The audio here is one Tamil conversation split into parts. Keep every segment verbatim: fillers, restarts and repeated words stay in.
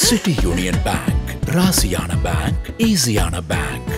City Union Bank, ராசியான பேங்க், ஈஸியான பேங்க்.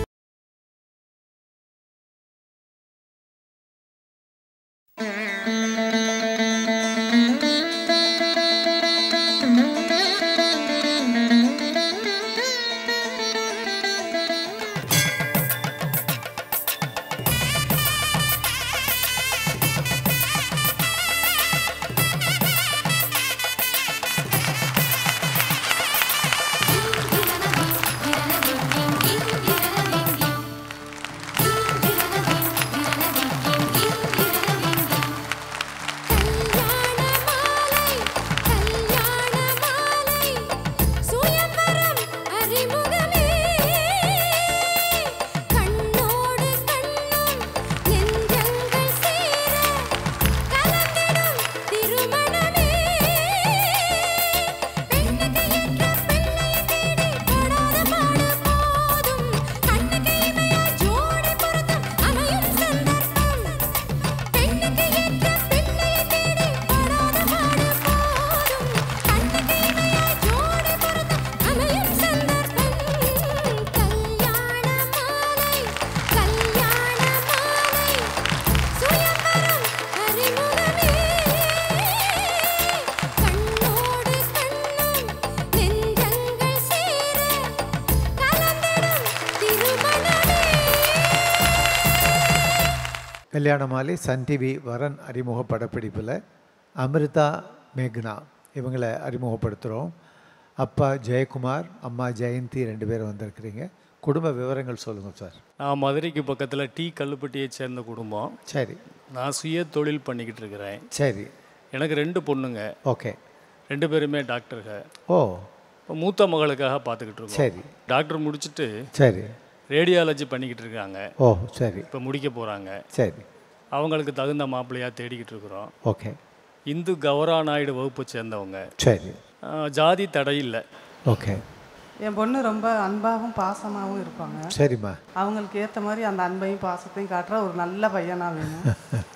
கல்யாண மாலை சன் டிவி வரன் அறிமுக படப்பிடிப்பில் அமிர்தா மேக்னா இவங்களை அறிமுகப்படுத்துகிறோம். அப்பா ஜெயக்குமார், அம்மா ஜெயந்தி ரெண்டு பேரும் வந்திருக்கிறீங்க. குடும்ப விவரங்கள் சொல்லுங்கள் சார். நான் மதுரைக்கு பக்கத்தில் டி கல்லுப்பட்டியை சேர்ந்த குடும்பம். சரி. நான் சுய தொழில் பண்ணிக்கிட்டு இருக்கிறேன். சரி. எனக்கு ரெண்டு பொண்ணுங்க. ஓகே. ரெண்டு பேருமே டாக்டர்கள். ஓ. இப்போ மூத்த மகளுக்காக பார்த்துக்கிட்டு இருக்கோம். சரி. டாக்டர் முடிச்சுட்டு சரி ரேடியாலஜி பண்ணிக்கிட்டு இருக்காங்க. ஓ சரி. இப்போ முடிக்க போகிறாங்க. சரி. அவங்களுக்கு தகுந்த மாப்பிள்ளையாக தேடிக்கிட்டு இருக்கிறோம். ஓகே. இந்து கௌரா நாயுடு வகுப்பை சேர்ந்தவங்க. சரி. ஜாதி தடை இல்லை. ஓகே. என் பொண்ணு ரொம்ப அன்பாகவும் பாசமாகவும் இருப்பாங்க. சரிம்மா. அவங்களுக்கு ஏற்ற மாதிரி அந்த அன்பையும் பாசத்தையும் காட்டுற ஒரு நல்ல பையனாக வேணும்.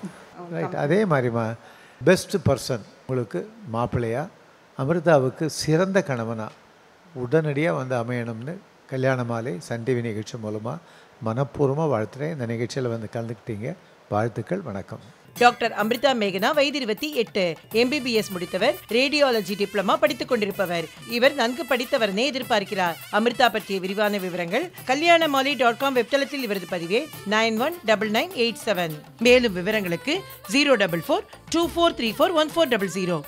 ரைட். அதே மாதிரிம்மா பெஸ்ட் பர்சன் உங்களுக்கு மாப்பிள்ளையா, அமிர்தாவுக்கு சிறந்த கணவனா உடனடியாக வந்து அமையணும்னு கல்யாண மாலை சன் டிவி நிகழ்ச்சி மூலமாக மனப்பூர்வமாக வாழ்த்துறேன். இந்த நிகழ்ச்சியில் வந்து கலந்துக்கிட்டீங்க. வாழ்த்துக்கள். வணக்கம். டாக்டர் அமிர்தா மேகனா வயது இருபத்தி எட்டு, எம்பிபிஎஸ் முடித்தவர், ரேடியாலஜி டிப்ளமா படித்துக் கொண்டிருப்பவர். இவர் நன்கு படித்தவரனே எதிர்பார்க்கிறார். அமிர்தா பற்றிய விரிவான விவரங்கள் கல்யாண மாலை டாட் காம் வெப்தளத்தில் இவரது பதிவே nine one double nine eight seven. மேலும் விவரங்களுக்கு zero double four two four three four one four double zero.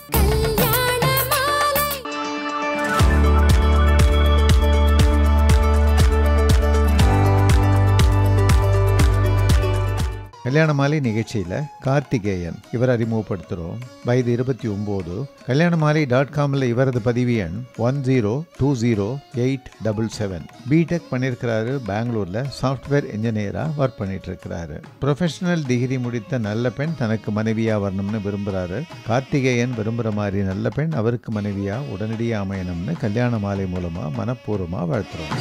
கல்யாண மாலை நிகழ்ச்சியில் கார்த்திகேயன் இவர் அறிமுகப்படுத்துகிறோம். வயது இருபத்தி ஒம்பது. கல்யாண மாலை டாட் காமில் இவரது பதிவு எண் one zero two zero eight double seven. BTech பண்ணியிருக்கிறாரு. பெங்களூரில் சாஃப்ட்வேர் இன்ஜினியராக ஒர்க் பண்ணிட்டு இருக்கிறாரு. ப்ரொஃபஷனல் டிகிரி முடித்த நல்ல பெண் தனக்கு மனைவியாக வரணும்னு விரும்புகிறாரு. கார்த்திகேயன் விரும்புகிற மாதிரி நல்ல பெண் அவருக்கு மனைவியாக உடனடியாக அமையணும்னு கல்யாண மாலை மூலமாக மனப்பூர்வமாக வாழ்த்துறோம்.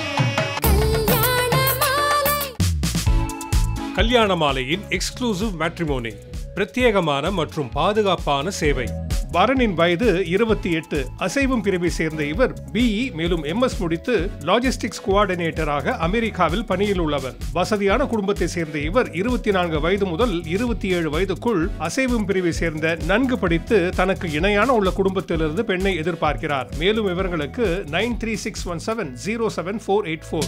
கல்யாண மாலையின் எக்ஸ்க்ளூசிவ் மேட்ரிமோனி, பிரத்யேகமான மற்றும் பாதுகாப்பான சேவை. வரனின் வயது இருபத்தி எட்டு. அசைவம் பிரிவை சேர்ந்த இவர் பிஇ மேலும் எம்எஸ் முடித்து லாஜிஸ்டிக்ஸ் கோஆர்டினேட்டராக அமெரிக்காவில் பணியில் உள்ளவர். வசதியான குடும்பத்தை சேர்ந்த இவர் இருபத்தி நான்கு வயது முதல் இருபத்தி ஏழு வயதுக்குள் அசைவம் பிரிவை சேர்ந்த நன்கு படித்து தனக்கு இணையான உள்ள குடும்பத்திலிருந்து பெண்ணை எதிர்பார்க்கிறார். மேலும் விவரங்களுக்கு nine three six one seven zero seven four eight four.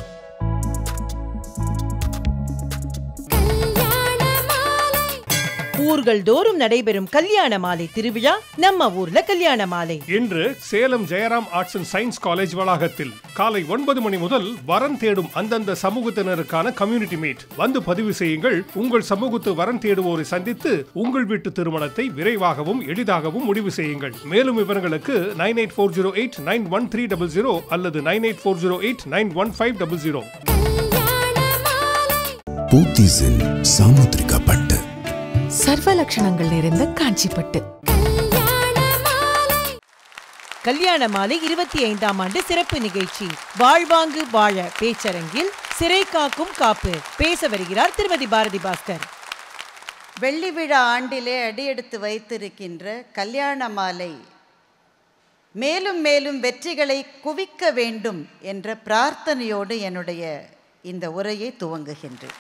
ஊர்கள் தோறும் நடைபெறும் கல்யாண மாலை திருவிழா நம்ம ஊர்ல கல்யாண மாலை. இன்று Salem Jayaram arts and science college வளாகத்தில் காலை ஒன்பது மணி முதல் வரன் தேடும் அந்தந்த சமூகத்தினருக்கான கம்யூனிட்டி மீட். வந்து பதிவு செய்யுங்கள். உங்கள் சமூகத்து வரன் தேடுவோரை சந்தித்து உங்கள் வீட்டு திருமணத்தை விரைவாகவும் எளிதாகவும் முடிவு செய்யுங்கள். மேலும் விவரங்களுக்கு nine eight four zero eight nine one three double zero அல்லது nine eight four zero eight nine one five double zero. பூத்திஸின் சாமுத்திரிகா பட்டு, சர்வ லட்சணங்கள் நிறைந்த காஞ்சிப்பட்டு. கல்யாண மாலை இருபத்தி ஐந்தாம் ஆண்டு சிறப்பு நிகழ்ச்சி வாழ்வாங்கு வாழ பேச்சரங்கில் சிறை காக்கும் காப்பு பேச வருகிறார் திருமதி பாரதி பாஸ்கர். வெள்ளி விழா ஆண்டிலே அடியெடுத்து வைத்திருக்கின்ற கல்யாண மாலை மேலும் மேலும் வெற்றிகளை குவிக்க வேண்டும் என்ற பிரார்த்தனையோடு என்னுடைய இந்த உரையை துவங்குகின்றேன்.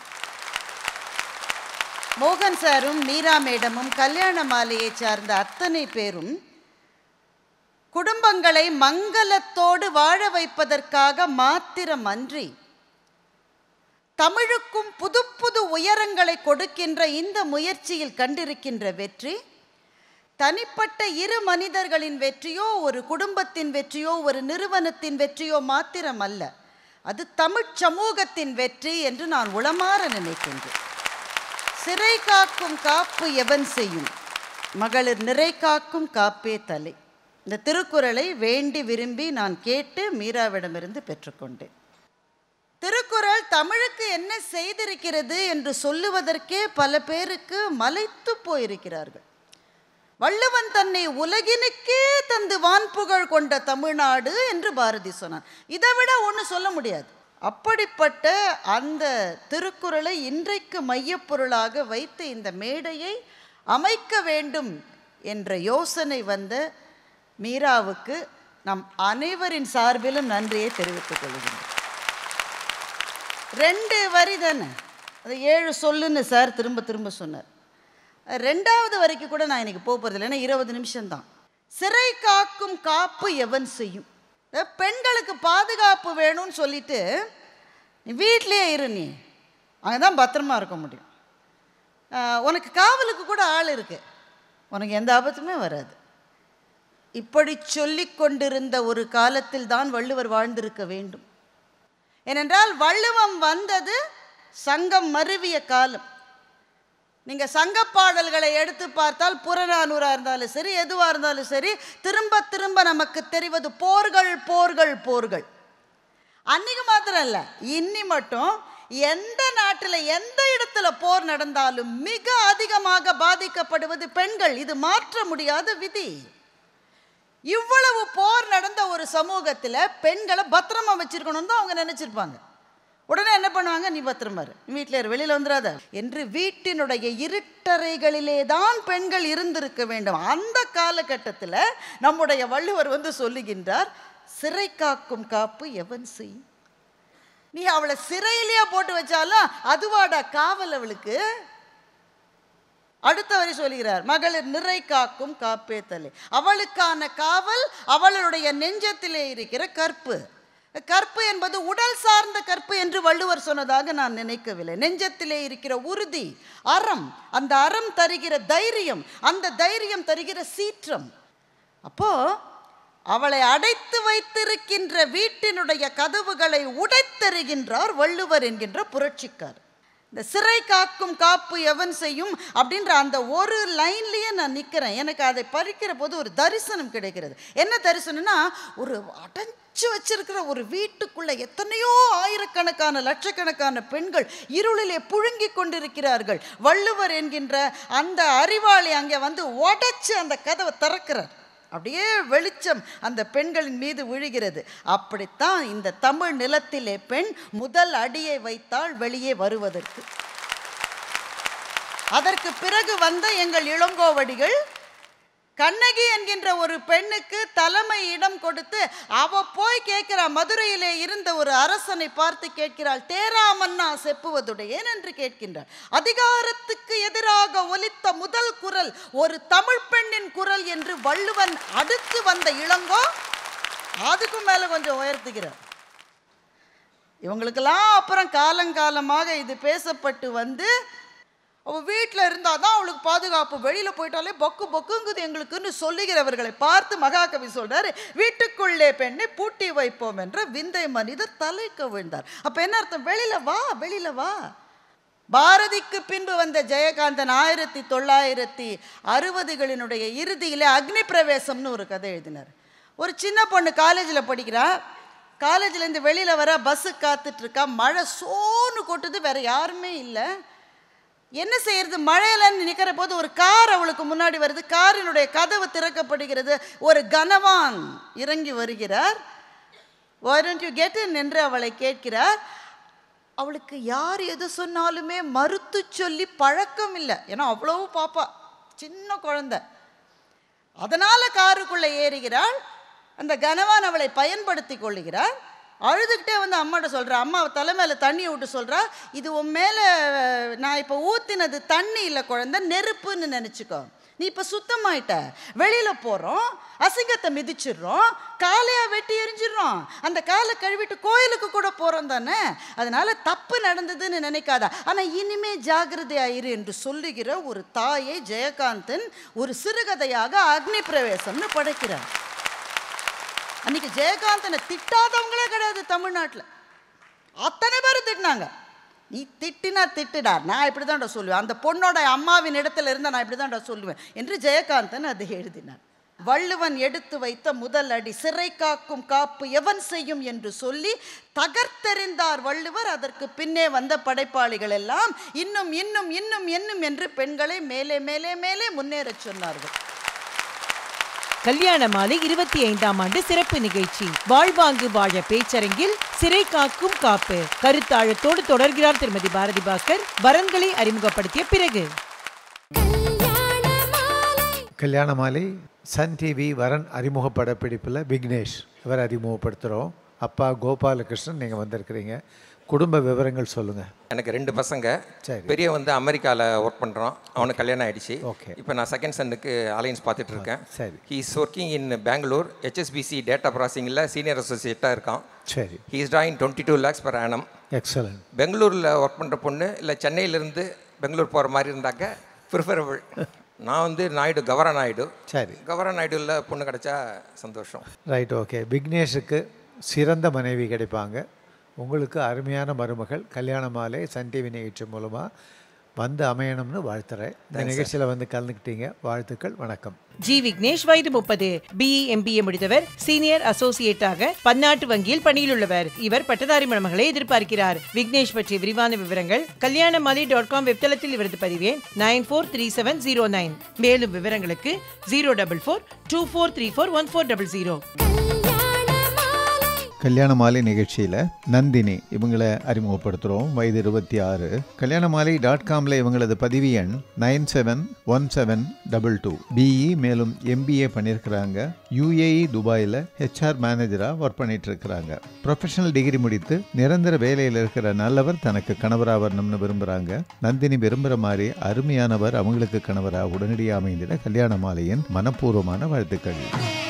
மோகன் சாரும் மீரா மேடமும் கல்யாண மாலையை சார்ந்த அத்தனை பேரும் குடும்பங்களை மங்களத்தோடு வாழ வைப்பதற்காக மாத்திரமன்றி தமிழுக்கும் புது புது உயரங்களை கொடுக்கின்ற இந்த முயற்சியில் கண்டிருக்கின்ற வெற்றி தனிப்பட்ட இரு மனிதர்களின் வெற்றியோ, ஒரு குடும்பத்தின் வெற்றியோ, ஒரு நிறுவனத்தின் வெற்றியோ மாத்திரமல்ல, அது தமிழ் சமூகத்தின் வெற்றி என்று நான் உளமாற நினைக்கின்றேன். சிறை காக்கும் காப்பு எவன் செய்யும், மகளிர் நிறை காக்கும் காப்பே தலை. இந்த திருக்குறளை வேண்டி விரும்பி நான் கேட்டு மீராவிடமிருந்து பெற்றுக்கொண்டேன். திருக்குறள் தமிழுக்கு என்ன செய்திருக்கிறது என்று சொல்லுவதற்கே பல பேருக்கு மலைத்து போயிருக்கிறார்கள். வள்ளுவன் தன்னை உலகினுக்கே தந்து வான்புகழ் கொண்ட தமிழ்நாடு என்று பாரதி சொன்னான். இதை விட ஒன்று சொல்ல முடியாது. அப்படிப்பட்ட அந்த திருக்குறளை இன்றைக்கு மையப்பொருளாக வைத்து இந்த மேடையை அமைக்க வேண்டும் என்ற யோசனை வந்த மீராவுக்கு நம் அனைவரின் சார்பிலும் நன்றியை தெரிவித்துக் கொள்கிறேன். ரெண்டு வரி தானே, அது ஏழு சொல்லுன்னு சார் திரும்ப திரும்ப சொன்னார். ரெண்டாவது வரைக்கும் கூட நான் இன்னைக்கு போக போகிறதில்லை, ஏன்னா இருபது நிமிஷம்தான். சிறை காக்கும் காப்பு எவன் செய்யும். பெண்களுக்கு பாதுகாப்பு வேணும்னு சொல்லிட்டு நீ வீட்டிலே இரு, நீ அங்கே தான் பத்திரமா இருக்க முடியும். உனக்கு காவலுக்கு கூட ஆள் இருக்கு, உனக்கு எந்த ஆபத்துமே வராது. இப்படி சொல்லி கொண்டிருந்த ஒரு காலத்தில் தான் வள்ளுவர் வாழ்ந்திருக்க வேண்டும். ஏனென்றால் வள்ளுவம் வந்தது சங்கம் மருவிய காலம். நீங்கள் சங்க பாடல்களை எடுத்து பார்த்தால் புறநானூறாக இருந்தாலும் சரி, எதுவாக இருந்தாலும் சரி, திரும்ப திரும்ப நமக்கு தெரிவது போர்கள் போர்கள் போர்கள். அன்னைக்கு மாத்திரம் இல்லை, இன்னி மட்டும் எந்த நாட்டில் எந்த இடத்துல போர் நடந்தாலும் மிக அதிகமாக பாதிக்கப்படுவது பெண்கள். இது மாற்ற முடியாத விதி. இவ்வளவு போர் நடந்த ஒரு சமூகத்தில் பெண்களை பத்திரமா வச்சிருக்கணும்னு தான் அவங்க நினைச்சிருப்பாங்க. உடனே என்ன பண்ணுவாங்க, நீ பத்திரமா இரு, நீ வீட்டில் இரு, வெளியில் வந்துடாத என்று வீட்டினுடைய இருட்டறைகளிலே தான் பெண்கள் இருந்திருக்க வேண்டும். அந்த காலகட்டத்தில் நம்முடைய வள்ளுவர் வந்து சொல்லுகின்றார், சிறை காக்கும் காப்பு எவன் செய்யும். நீ அவளை சிறையிலேயே போட்டு வச்சாலும் அதுவாடா காவல் அவளுக்கு. அடுத்த வரி சொல்கிறார், மகளிர் நிறை காக்கும் காப்பே தலை. அவளுக்கான காவல் அவளுடைய நெஞ்சத்திலே இருக்கிற கற்பு. கற்பு என்பது உடல் சார்ந்த கற்பு என்று வள்ளுவர் சொன்னதாக நான் நினைக்கவில்லை. நெஞ்சத்திலே இருக்கிற உறுதி, அறம், அந்த அறம் தருகிற தைரியம், அந்த தைரியம் தருகிற சீற்றம். அப்போ அவளை அடைத்து வைத்திருக்கின்ற வீட்டினுடைய கதவுகளை உடைத்தெறிகின்றார் வள்ளுவர் என்கின்ற புரட்சிக்கார். இந்த சிறை காக்கும் காப்பு எவன் செய்யும் அப்படின்ற அந்த ஒரு லைன்லேயே நான் நிற்கிறேன். எனக்கு அதை பறிக்கிற போது ஒரு தரிசனம் கிடைக்கிறது. என்ன தரிசனம்னா, ஒரு அடைச்சு வச்சிருக்கிற ஒரு வீட்டுக்குள்ள எத்தனையோ ஆயிரக்கணக்கான லட்சக்கணக்கான பெண்கள் இருளிலே புழுங்கி கொண்டிருக்கிறார்கள். வள்ளுவர் என்கின்ற அந்த அறிவாளி அங்கே வந்து உடைச்சு அந்த கதவை திறக்கிறார். அப்படியே வெளிச்சம் அந்த பெண்களின் மீது விழுகிறது. அப்படித்தான் இந்த தமிழ் நிலத்திலே பெண் முதல் அடியை வைத்தால் வெளியே வருவதற்கு. அதற்கு பிறகு வந்த எங்கள் இளங்கோவடிகள் கண்ணகி என்கின்ற ஒரு பெண்ணுக்கு தலைமை இடம் கொடுத்து அவ போய் கேட்கிறாள். மதுரையிலே இருந்த ஒரு அரசனை பார்த்து கேட்கிறாள், தேராமன்னா செப்புவதுடையேன் என்று கேட்கின்றாள். அதிகாரத்துக்கு எதிராக ஒலித்த முதல் குரல் ஒரு தமிழ் பெண்ணின் குரல் என்று வள்ளுவன் அடுத்து வந்த இளங்கோ அதுக்கும் மேல கொஞ்சம் உயர்த்துகிறார். இவங்களுக்கெல்லாம் அப்புறம் காலங்காலமாக இது பேசப்பட்டு வந்து அவள் வீட்டில் இருந்தால் தான் அவளுக்கு பாதுகாப்பு, வெளியில் போயிட்டாலே பொக்கு பொக்குங்குது எங்களுக்குன்னு சொல்லுகிறவர்களை பார்த்து மகாகவி சொல்றாரு, வீட்டுக்குள்ளே பெண்ணை பூட்டி வைப்போம் என்ற விந்தை மனிதர் தலை கவிழ்ந்தார். அப்போ என்ன அர்த்தம்? வெளியில் வா, வெளியில் வா. பாரதிக்கு பின்பு வந்த ஜெயகாந்தன் ஆயிரத்தி தொள்ளாயிரத்தி அறுபதுகளினுடைய இறுதியில் அக்னி பிரவேசம்னு ஒரு கதை எழுதினார். ஒரு சின்ன பொண்ணு காலேஜில் படிக்கிறா. காலேஜ்லேருந்து வெளியில் வர பஸ்ஸு காத்துட்ருக்கா. மழை சோன்னு கொட்டுது, வேற யாருமே இல்லை. என்ன செய்யறது? மழையிலன்னு நிற்கிற போது ஒரு கார் அவளுக்கு முன்னாடி வருது. காரினுடைய கதவு திறக்கப்படுகிறது. ஒரு கனவான் இறங்கி வருகிறார். Why don't you get in என்று அவளை கேட்கிறார். அவளுக்கு யார் எது சொன்னாலுமே மறுத்து சொல்லி பழக்கம் இல்லை. ஏன்னா அவ்வளவு பாப்பா, சின்ன குழந்தை. அதனால காருக்குள்ளே ஏறுகிறாள். அந்த கனவான் அவளை பயன்படுத்தி கொள்ளுகிறார். அழுதுகிட்டே வந்து அம்மாட்ட சொல்கிறா, அம்மா தலைமையில் தண்ணியை விட்டு சொல்கிறா, இது உன் மேலே நான் இப்போ ஊற்றினது தண்ணி இல்லை குழந்தை, நெருப்புன்னு நினச்சிக்கோ. நீ இப்போ சுத்தமாயிட்ட, வெளியில் போகிறோம், அசிங்கத்தை மிதிச்சிடுறோம், காலையாக வெட்டி எரிஞ்சிடுறோம், அந்த காலை கழுவிட்டு கோயிலுக்கு கூட போகிறோம் தானே, அதனால் தப்பு நடந்ததுன்னு நினைக்காத, ஆனால் இனிமே ஜாகிரதையாயிரு என்று சொல்லுகிற ஒரு தாயை ஜெயகாந்தன் ஒரு சிறுகதையாக அக்னி பிரவேசம்னு படைக்கிறார். அன்றைக்கி ஜெயகாந்தனை திட்டாதவங்களே கிடையாது தமிழ்நாட்டில். அத்தனை பேர் திட்டினாங்க. நீ திட்டினா திட்டுடா, நான் இப்படி தான்டா சொல்லுவேன், அந்த பொண்ணோட அம்மாவின் இடத்துல இருந்தால் நான் இப்படி தான்டா சொல்லுவேன் என்று ஜெயகாந்தன் அதை எழுதினார். வள்ளுவன் எடுத்து வைத்த முதல் அடி சிறை காக்கும் காப்பு எவன் செய்யும் என்று சொல்லி தகர்த்தெறிந்தார் வள்ளுவர். அதற்கு பின்னே வந்த படைப்பாளிகள் எல்லாம் இன்னும் இன்னும் இன்னும் இன்னும் என்று பெண்களை மேலே மேலே மேலே முன்னேறச் சொன்னார்கள். கல்யாண மாலை இருபத்தி ஐந்தாம் ஆண்டு சிறப்பு நிகழ்ச்சி வாழ்வாங்கு வாழ பேச்சரங்கில் சிறை காக்கும் காப்பு கருத்தாழத்தோடு தொடர்கிறார் திருமதி பாரதி பாஸ்கர் வரன்களை அறிமுகப்படுத்திய பிறகு. கல்யாண மாலை சன் டிவி வரன் அறிமுக படப்பிடிப்பில் விக்னேஷ் இவர் அறிமுகப்படுத்துகிறோம். அப்பா கோபாலகிருஷ்ணன், நீங்கள் வந்திருக்கிறீங்க, குடும்ப விவரங்கள் சொல்லுங்கள். எனக்கு ரெண்டு பசங்க. சரி. பெரிய வந்து அமெரிக்காவில் ஒர்க் பண்ணுறான், அவனுக்கு கல்யாணம் ஆகிடுச்சு. ஓகே. இப்போ நான் செகண்ட் சன்னுக்கு அலையன்ஸ் பார்த்துட்டு இருக்கேன். சரி. He is working in Bangalore HSBC data ப்ராசஸிங்கில் சீனியர் அசோசியேட்டாக இருக்கான். சரி. He is drawing twenty two lakhs per annum. Excellent. பெங்களூரில் ஒர்க் பண்ணுற பொண்ணு இல்லை சென்னையிலேருந்து பெங்களூர் போகிற மாதிரி இருந்தாக்க ப்ரிஃபரபிள். நான் வந்து நாயுடு கவர நாயுடு. சரி. கவர நாயுடுவில் பொண்ணு கிடைச்சா சந்தோஷம். Right, okay. விக்னேஷுக்கு சிறந்த மனைவி கிடைப்பாங்க, உங்களுக்கு அருமையான மருமகள் கல்யாண மாலை சன் டிவி நிகழ்ச்சி மூலமாக வந்து அமையணும்னு வாழ்த்துறேன். இந்த நிகழ்ச்சியில் வந்து கலந்துக்கிட்டீங்க, வாழ்த்துக்கள், வணக்கம். ஜி விக்னேஷ் வயது முப்பது, பிஇ எம்பிஏ முடித்தவர், சீனியர் அசோசியேட்டாக பன்னாட்டு வங்கியில் பணியில் உள்ளவர். இவர் பட்டதாரி மணமகளை எதிர்பார்க்கிறார். விக்னேஷ் பற்றிய விரிவான விவரங்கள் கல்யாண மாலை டாட் காம் வெப்தளத்தில் இவரது பதிவே nine four three seven zero nine. மேலும் விவரங்களுக்கு zero double four two four three four one four double zero. கல்யாண மாலை நிகழ்ச்சியில் நந்தினி இவங்களை அறிமுகப்படுத்துகிறோம். வயது இருபத்தி ஆறு. கல்யாண மாலை டாட் காமில் இவங்களது பதிவு எண் nine seven one seven double two. BE மேலும் எம்பிஏ பண்ணியிருக்கிறாங்க. யூஏஇ துபாயில் ஹெச்ஆர் மேனேஜராக ஒர்க் பண்ணிட்டு இருக்கிறாங்க. ப்ரொஃபஷனல் டிகிரி முடித்து நிரந்தர வேலையில் இருக்கிற நல்லவர் தனக்கு கணவராக வரணும்னு விரும்புகிறாங்க. நந்தினி விரும்புகிற மாதிரி அருமையானவர் அவங்களுக்கு கணவராக உடனடியாக அமைந்திட கல்யாண மாலையின் மனப்பூர்வமான வாழ்த்துக்கள்.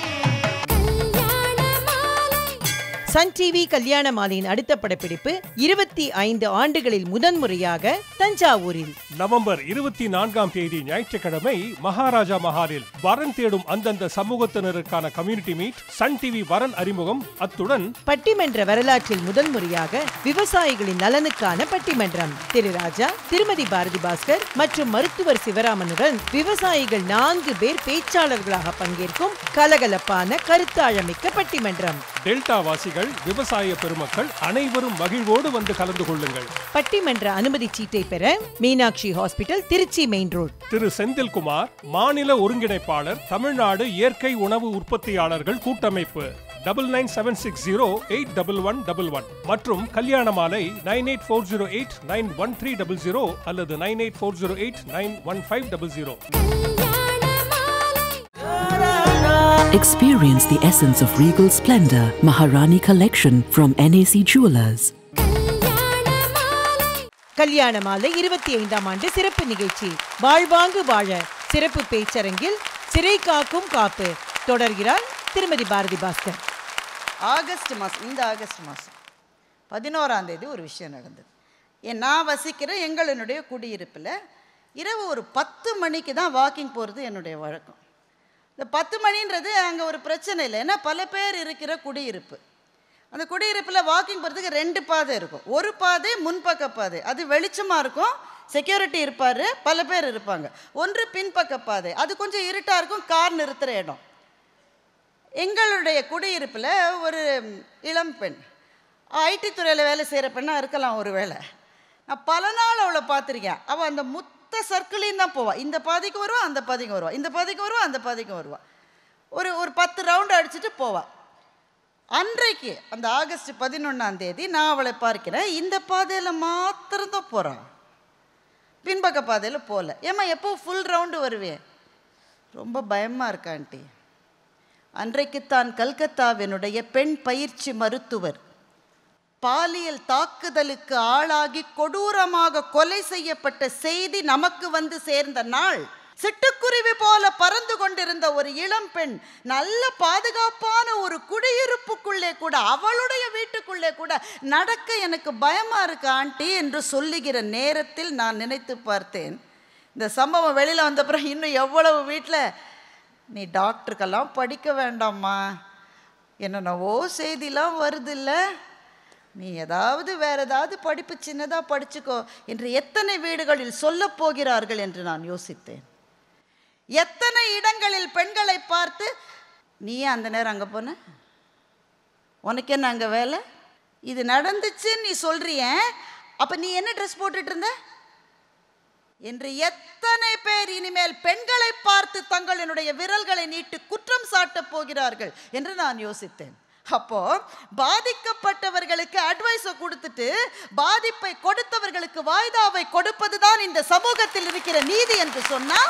சன் டிவி கல்யாண மாலையின் அடுத்த படப்பிடிப்பு இருபத்தி ஐந்து ஆண்டுகளில் முதன்முறையாக தஞ்சாவூரில் நவம்பர் இருபத்தி நான்காம் தேதி ஞாயிற்றுக்கிழமை மகாராஜா மஹாலில் வரன் தேடும் அந்தந்த சமூகத்தினருக்கான கம்யூனிட்டி மீட், சன் டிவி வரன் அறிமுகம், அத்துடன் பட்டிமன்ற வரலாற்றில் முதன்முறையாக விவசாயிகளின் நலனுக்கான பட்டிமன்றம். திரு ராஜா, திருமதி பாரதி பாஸ்கர் மற்றும் மருத்துவர் சிவராமனுடன் விவசாயிகள் நான்கு பேர் பேச்சாளர்களாக பங்கேற்கும் கலகலப்பான கருத்தாழமிக்க பட்டிமன்றம். டெல்டா வாசிகள், விவசாய பெருமக்கள் அனைவரும் மகிழ்வோடு வந்து கலந்து கொள்ளுங்கள். பட்டிமன்ற அனுமதி சீட்டை பெற Meenakshi hospital, Trichy main road. Thiru Senthilkumar, மாநில ஒருங்கிணைப்பாளர், தமிழ்நாடு இயற்கை உணவு உற்பத்தியாளர்கள் கூட்டமைப்பு, double nine seven six zero eight double one double one மற்றும் கல்யாண மாலை nine eight four zero eight nine one three double zero அல்லது nine eight four zero eight nine one five double zero. Experience the essence of regal splendor. Maharani Collection from N A C Jewelers. கல்யாண மாலை இருபத்தி ஐந்தாம் ஆண்டு சிறப்பு நிகழ்ச்சி வாழ்வாங்கு வாழ சிறப்பு பேச்சரங்கில் சிறை காக்கும் காப்பு தொடர்கிறார் திருமதி பாரதி பாஸ்கர். ஆகஸ்ட் மாதம், இந்த ஆகஸ்ட் மாதம் பதினோராம் தேதி ஒரு விஷயம் நடந்தது. ஏன் நான் வசிக்கிற எங்களுடைய குடியிருப்பில் இரவு ஒரு பத்து மணிக்கு தான் வாக்கிங் போகிறது என்னுடைய வழக்கம். இந்த பத்து மணின்றது அங்கே ஒரு பிரச்சனை இல்லை, ஏன்னா பல பேர் இருக்கிற குடியிருப்பு. அந்த குடியிருப்பில் வாக்கிங் போகிறதுக்கு ரெண்டு பாதை இருக்கும். ஒரு பாதை முன்பக்க பாதை, அது வெளிச்சமாக இருக்கும், செக்யூரிட்டி இருப்பார், பல பேர் இருப்பாங்க. ஒன்று பின்பக்க பாதை, அது கொஞ்சம் இருட்டாக இருக்கும், கார் நிறுத்துகிற இடம். எங்களுடைய குடியிருப்பில் ஒரு இளம் பெண், ஐடி துறையில் வேலை செய்கிற பெண்ணாக இருக்கலாம் ஒரு வேளை. நான் பல நாள் அவளை பார்த்துருக்கேன். அவள் அந்த முத்த சர்க்கிளையும் தான் போவாள். இந்த பாதைக்கு வருவா, அந்த பாதைக்கு வருவா, இந்த பாதைக்கு வருவா, அந்த பாதைக்கு வருவா. ஒரு ஒரு பத்து ரவுண்டு அடிச்சுட்டு போவாள். அன்றைக்கு அந்த ஆகஸ்ட் பதினொன்றாம் தேதி நான் அவளை பார்க்கிறேன். இந்த பாதையில் மாத்திரம்தான் போகிறான், பின்பக்க பாதையில் போகல. ஏம்மா எப்போ ஃபுல் ரவுண்டு வருவேன்? ரொம்ப பயமாக இருக்கா ஆண்டி. அன்றைக்குத்தான் கல்கத்தாவினுடைய பெண் பயிற்சி மருத்துவர் பாலியல் தாக்குதலுக்கு ஆளாகி கொடூரமாக கொலை செய்யப்பட்ட செய்தி நமக்கு வந்து சேர்ந்த நாள். சிட்டுக்குருவி போல பறந்து கொண்டிருந்த ஒரு இளம் பெண் நல்ல பாதுகாப்பான ஒரு குடியிருப்புக்குள்ளே கூட, அவளுடைய வீட்டுக்குள்ளே கூட நடக்க எனக்கு பயமா இருக்கு ஆண்டி என்று சொல்லுகிற நேரத்தில் நான் நினைத்து பார்த்தேன், இந்த சம்பவம் வெளியில் வந்த பிறகு இன்னும் எவ்வளவு வீட்டில் நீ டாக்டருக்கெல்லாம் படிக்க வேண்டாம்மா, என்னென்னவோ செய்திலாம் வருது இல்லை, நீ ஏதாவது வேற ஏதாவது படிப்பு சின்னதாக படிச்சுக்கோ என்று எத்தனை வீடுகளில் சொல்ல போகிறார்கள் என்று நான் யோசித்தேன். எத்தனை இடங்களில் பெண்களை பார்த்து, நீ அந்த நேரம் அங்கே போன, உனக்கு என்ன அங்கே வேலை, இது நடந்துச்சுன்னு நீ சொல்றிய, அப்போ நீ என்ன ட்ரெஸ் போட்டுட்டு இருந்த என்று எத்தனை பேர் இனிமேல் பெண்களை பார்த்து தங்களினுடைய விரல்களை நீட்டு குற்றம் சாட்டப் போகிறார்கள் என்று நான் யோசித்தேன். அப்போ பாதிக்கப்பட்டவர்களுக்கு அட்வைஸை கொடுத்துட்டு பாதிப்பை கொடுத்தவர்களுக்கு வாய்தாவை கொடுப்பதுதான் இந்த சமூகத்தில் இருக்கிற நீதி என்று சொன்னால்,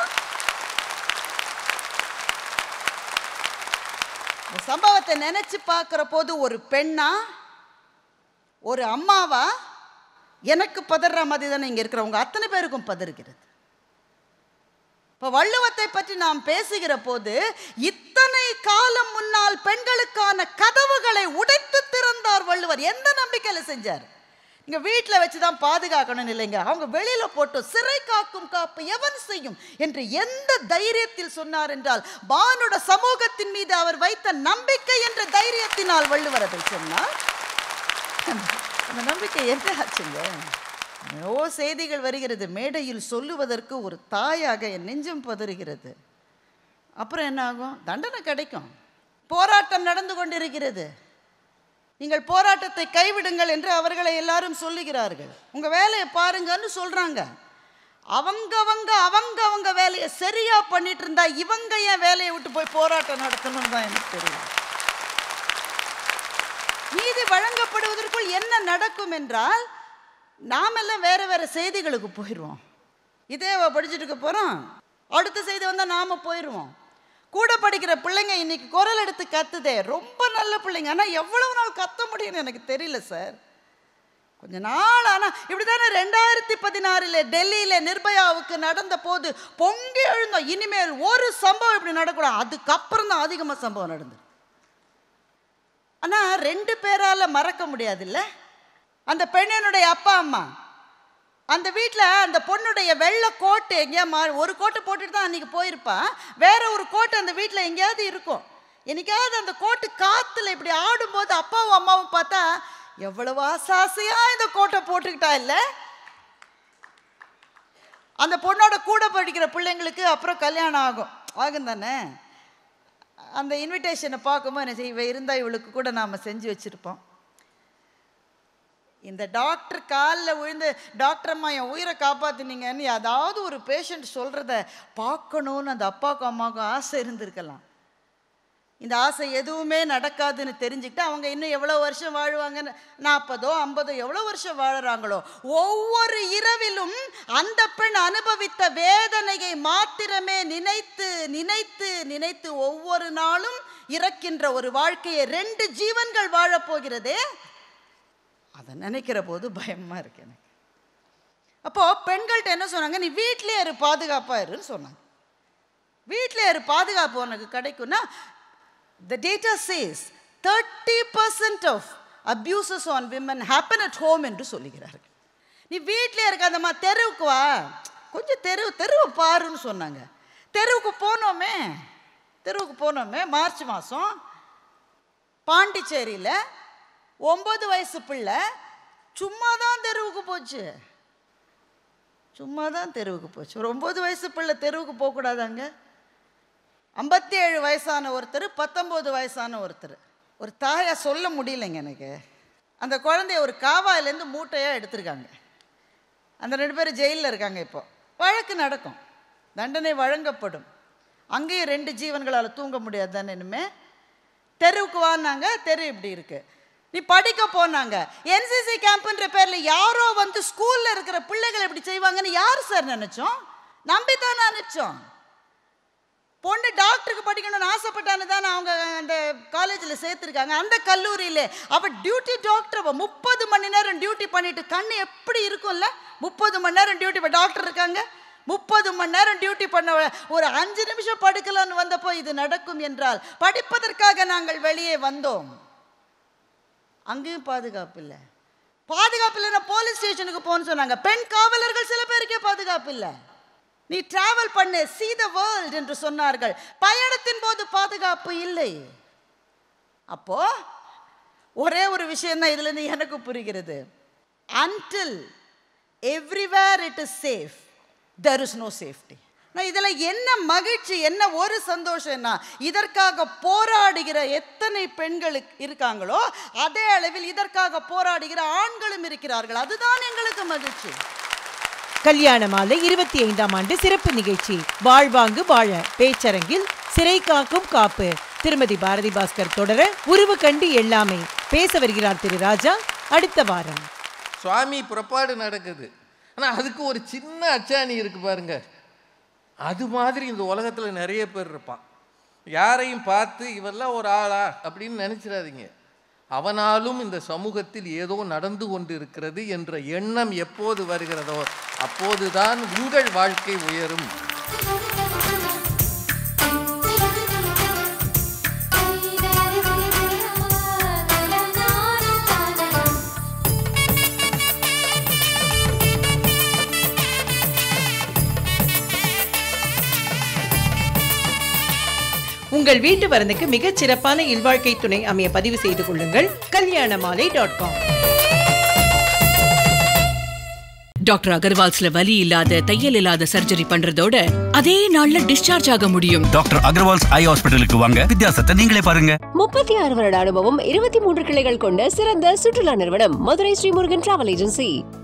இந்த சம்பவத்தை நினைச்சு பார்க்கிற போது ஒரு பெண்ணா ஒரு அம்மாவா எனக்கு பதற மாதிரி தானே இங்கே இருக்கிறவங்க அத்தனை பேருக்கும் பதறுகிறது. இப்போ வள்ளுவத்தை பற்றி நாம் பேசுகிற போது, இத்தனை காலம் முன்னால் பெண்களுக்கான கதவுகளை உடைத்து திறந்தார் வள்ளுவர். எந்த நம்பிக்கையில் செஞ்சார்? இங்கே வீட்டில் வச்சு தான் பாதுகாக்கணும் இல்லைங்க, அவங்க வெளியில் போட்டு சிறை காக்கும் காப்பு எவன் செய்யும் என்று எந்த தைரியத்தில் சொன்னார் என்றால், வானுட சமூகத்தின் மீது அவர் வைத்த நம்பிக்கை என்ற தைரியத்தினால் வள்ளுவர் அதை சொன்னார். அந்த நம்பிக்கை என்ன ஆச்சுங்க? ஓ செய்திகள் வருகிறது, மேடையில் சொல்லுவதற்கு ஒரு தாயாக என் நெஞ்சம் பதறுகிறது. அப்புறம் என்ன ஆகும்? தண்டனை கிடைக்கும். போராட்டம் நடந்து கொண்டிருக்கிறது, நீங்கள் போராட்டத்தை கைவிடுங்கள் என்று அவர்களை எல்லாரும் சொல்லுகிறார்கள். உங்கள் வேலையை பாருங்கன்னு சொல்கிறாங்க. அவங்கவங்க அவங்க அவங்க வேலையை சரியாக பண்ணிட்டு இருந்தா இவங்க ஏன் வேலையை விட்டு போய் போராட்டம் நடத்தணும்னு தான் எனக்கு தெரியும். நீதி வழங்கப்படுவதற்குள் என்ன நடக்கும் என்றால், நாமெல்லாம் வேறு வேறு செய்திகளுக்கு போயிடுவோம். இதே படிச்சுட்டு இருக்க போகிறோம், அடுத்த செய்தி வந்தால் நாம் போயிடுவோம். கூட படிக்கிற பிள்ளைங்க இன்னைக்கு குரல் எடுத்து கத்துதே, ரொம்ப நல்ல பிள்ளைங்க. ஆனால் எவ்வளவு நாள் கத்த முடியும்னு எனக்கு தெரியல சார். கொஞ்ச நாள் ஆனால் இப்படி தானே ரெண்டாயிரத்தி பதினாறில் டெல்லியில் நிர்பயாவுக்கு நடந்த போது பொங்கி எழுந்தோம், இனிமேல் ஒரு சம்பவம் இப்படி நடக்கூடாது. அதுக்கப்புறம் தான் அதிகமாக சம்பவம் நடந்தது. ஆனால் ரெண்டு பேரால் மறக்க முடியாதுல்ல, அந்த பெண்ணினுடைய அப்பா அம்மா அந்த வீட்டில் அந்த பொண்ணுடைய வெள்ளை கோட்டு எங்கேயா மா ஒரு கோட்டை போட்டுட்டு தான் அன்றைக்கி போயிருப்பான், வேற ஒரு கோட்டு அந்த வீட்டில் எங்கேயாவது இருக்கும். என்னைக்காவது அந்த கோட்டு காற்றுல இப்படி ஆடும்போது அப்பாவும் அம்மாவும் பார்த்தா எவ்வளவு ஆசாசையாக இந்த கோட்டை போட்டுக்கிட்டா இல்லை. அந்த பொண்ணோட கூட படிக்கிற பிள்ளைங்களுக்கு அப்புறம் கல்யாணம் ஆகும் ஆகும் தானே. அந்த இன்விடேஷனை பார்க்கும்போது என்ன செய்ய, இவ இருந்தால் இவளுக்கு கூட நாம் செஞ்சு வச்சுருப்போம். இந்த டாக்டர் காலில் விழுந்து, டாக்டர் அம்மா என் உயிரை காப்பாற்றினீங்கன்னு அதாவது ஒரு பேஷண்ட் சொல்கிறத பார்க்கணுன்னு அந்த அப்பாவுக்கும் அம்மாவுக்கும் ஆசை இருந்திருக்கலாம். இந்த ஆசை எதுவுமே நடக்காதுன்னு தெரிஞ்சுக்கிட்டு அவங்க இன்னும் எவ்வளோ வருஷம் வாழ்வாங்கன்னு, நாற்பதோ ஐம்பதோ எவ்வளோ வருஷம் வாழறாங்களோ, ஒவ்வொரு இரவிலும் அந்த பெண் அனுபவித்த வேதனையை மாத்திரமே நினைத்து நினைத்து நினைத்து ஒவ்வொரு நாளும் இறக்கின்ற ஒரு வாழ்க்கையை ரெண்டு ஜீவன்கள் வாழப்போகிறதே, அதை நினைக்கிற போது பயமாக இருக்கு எனக்கு. அப்போது பெண்கள்கிட்ட என்ன சொன்னாங்க, நீ வீட்டிலே இரு, பாதுகாப்பாக இருன்னு சொன்னாங்க. வீட்டிலே இரு, பாதுகாப்பு உனக்கு கிடைக்கும்னா, the data says thirty percent of abuses on women happen at home என்று சொல்லுகிறார்கள். நீ வீட்டிலே இருக்காதம்மா, தெருவுக்கு வா, கொஞ்சம் தெரு தெருவை பாருன்னு சொன்னாங்க. தெருவுக்கு போனோமே தெருவுக்கு போனோமே மார்ச் மாதம் பாண்டிச்சேரியில் ஒம்பது வயசு பிள்ளை சும்மா தான் தெருவுக்கு போச்சு. சும்மா தான் தெருவுக்கு போச்சு. ஒரு ஒம்பது வயசு பிள்ளை தெருவுக்கு போகக்கூடாதாங்க. ஐம்பத்தி ஏழு வயசான ஒருத்தர், பத்தொம்போது வயசான ஒருத்தர். ஒரு தாயாக சொல்ல முடியலைங்க எனக்கு. அந்த குழந்தைய ஒரு காவாயிலேருந்து மூட்டையாக எடுத்திருக்காங்க. அந்த ரெண்டு பேரும் ஜெயிலில் இருக்காங்க. இப்போ வழக்கு நடக்கும், தண்டனை வழங்கப்படும். அங்கேயும் ரெண்டு ஜீவன்களால் தூங்க முடியாது தானே. இனிமே தெருவுக்கு வானாங்க, தெரு இப்படி இருக்குது. நீ படிக்க போனாங்க, என்சிசி கேம்ப்ன்ற பேரில் யாரோ வந்து ஸ்கூலில் இருக்கிற பிள்ளைகள் எப்படி செய்வாங்கன்னு யார் சார் நினச்சோம்? நம்பி தான் நினச்சோம். பொண்ணு டாக்டருக்கு படிக்கணும்னு ஆசைப்பட்டான்னு தான் அவங்க அந்த காலேஜில் சேர்த்துருக்காங்க. அந்த கல்லூரியில் அவள் டியூட்டி டாக்டர், அவள் முப்பது மணி நேரம் டியூட்டி பண்ணிட்டு கண்ணு எப்படி இருக்கும்ல? முப்பது மணி நேரம் டியூட்டி, டாக்டர் இருக்காங்க, முப்பது மணி நேரம் டியூட்டி பண்ண ஒரு அஞ்சு நிமிஷம் படுக்கலான்னு வந்தப்போ இது நடக்கும் என்றால் படிப்பதற்காக நாங்கள் வெளியே வந்தோம். அங்கேயும் பாதுகாப்பு இல்லை. பாதுகாப்பு இல்லைன்னா போலீஸ் ஸ்டேஷனுக்கு போன்னு சொன்னாங்க. பெண் காவலர்கள் சில பேருக்கே பாதுகாப்பு இல்லை. நீ டிராவல் பண்ணு, see the world என்று சொன்னார்கள். பயணத்தின் போது பாதுகாப்பு இல்லை. அப்போ ஒரே ஒரு விஷயம் தான் இதுல இருந்து எனக்கு புரிகிறது. until everywhere it is safe, there is no safety. நான் இதில் என்ன மகிழ்ச்சி, என்ன ஒரு சந்தோஷம்னா, இதற்காக போராடுகிற எத்தனை பெண்கள் இருக்காங்களோ அதே அளவில் இதற்காக போராடுகிற ஆண்களும் இருக்கிறார்கள். அதுதான் எங்களுக்கு மகிழ்ச்சி. கல்யாண மாலை இருபத்தி ஐந்தாம் ஆண்டு சிறப்பு நிகழ்ச்சி வாழ்வாங்கு வாழ பேச்சரங்கில் சிறை காக்கும் காப்பு திருமதி பாரதி பாஸ்கர் தொடர உருவு கண்டு எல்லாமே பேச வருகிறார் திரு ராஜா. அடுத்த வாரம் சுவாமி புறப்பாடு நடக்குது. ஆனால் அதுக்கு ஒரு சின்ன அச்சாணி இருக்கு பாருங்க. அது மாதிரி இந்த உலகத்தில் நிறைய பேர் இருப்பான். யாரையும் பார்த்து இவெல்லாம் ஒரு ஆளா அப்படின்னு நினைச்சிடாதீங்க. அவனாலும் இந்த சமூகத்தில் ஏதோ நடந்து கொண்டு இருக்கிறது என்ற எண்ணம் எப்போது வருகிறதோ அப்போதுதான் உங்கள் வாழ்க்கை உயரும். உங்கள் வீட்டு வரனுக்கு மிகச் சிறப்பான இல்வாழ்க்கை துணை அமைய பதிவு செய்து கொள்ளுங்கள் கல்யாணமாலை டாட் காம். டாக்டர் அகர்வால்ஸ்ல வலி இல்லாத தையல் இல்லாத சர்ஜரி பண்றதோட அதே நாள்ல டிஸ்சார்ஜ் ஆக முடியும். டாக்டர் அகர்வால்ஸ் ஐ ஹாஸ்பிடலுக்கு வாங்க, வித்தியாசத்தை நீங்களே பாருங்க. முப்பத்தி ஆறு வருட அனுபவம், இருபத்தி மூன்று கிளைகள் கொண்ட சிறந்த சுற்றுலா நிறுவனம் மதுரை ஸ்ரீமுருகன் டிராவல் ஏஜென்சி.